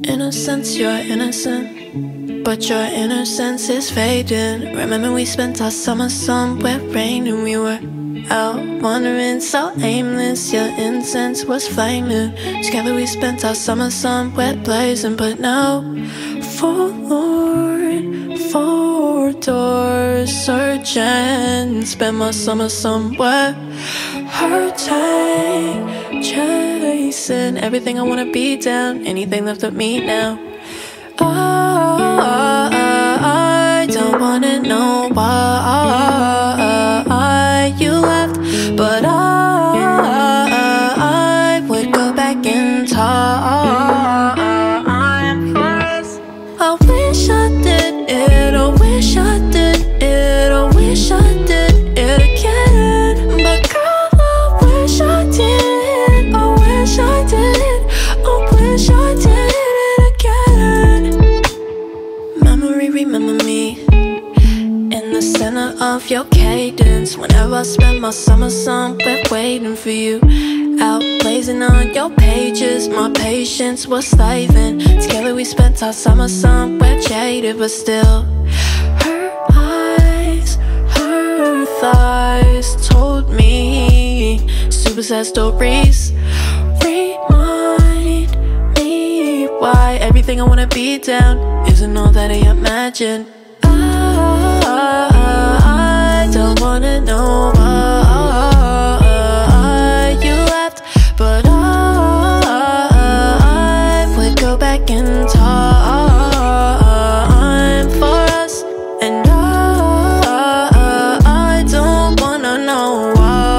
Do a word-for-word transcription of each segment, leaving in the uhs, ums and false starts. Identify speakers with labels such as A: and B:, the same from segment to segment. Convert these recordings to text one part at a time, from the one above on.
A: In a sense, you're innocent, but your innocence is fading. Remember we spent our summer somewhere raining. We were out wandering so aimless. Your incense was flaming. Together we spent our summer somewhere blazing. But now, forlorn, four doors searching. Spent my summer somewhere hurting, chasing everything I wanna be down. Anything left of me now. I, I don't wanna know why you left, but I, I would go back in time for us. I wish I did it, I wish I did it, I wish I did it again. But girl, I wish I did, I wish I did, I wish I did it again. Memory, remember me in the center of your cadence. Whenever I spent my summer somewhere waiting for you, out blazing on your pages, my patience was slaving. Together we spent our summer somewhere jaded, but still her eyes, her thighs told me super sad stories. Remind me why everything I wanna be down isn't all that I imagined. I, I don't wanna know why you left, but I, I would go back in time for us. And I, I don't wanna know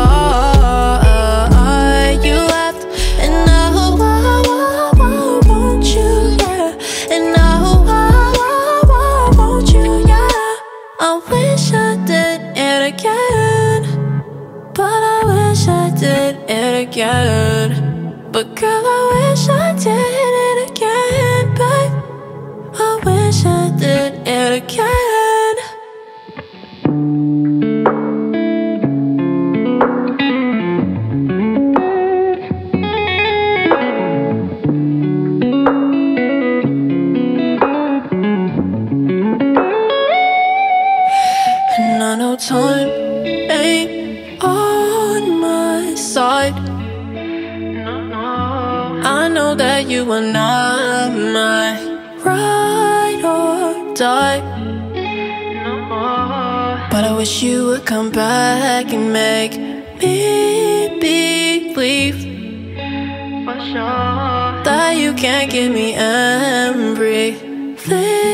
A: why you left. And now I, I, I want you, yeah. And now I, I, I want you, yeah. I wish I did it again, but I wish I did it again. But girl, I wish I did it again, babe. I wish I did it again. And I know time ain't on my side. I know that you are not my ride or die, but I wish you would come back and make me believe that you can't give me everything